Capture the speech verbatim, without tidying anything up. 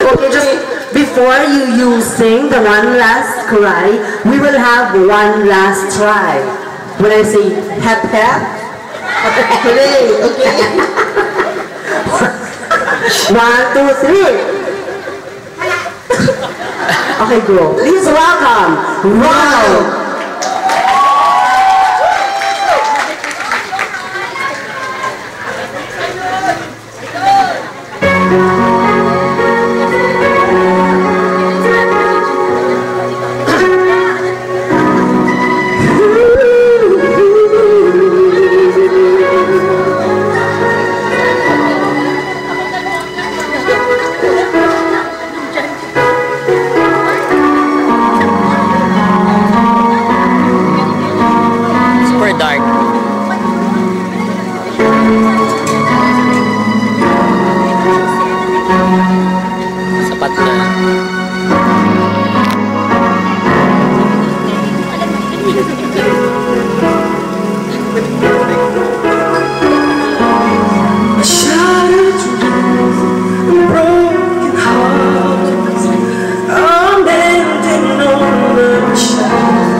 Okay, just before you, you sing the one last cry, we will have one last try. When I say hep hep, Hooray, okay. one, two, three. Okay, go. Please welcome Rhon. Thank you.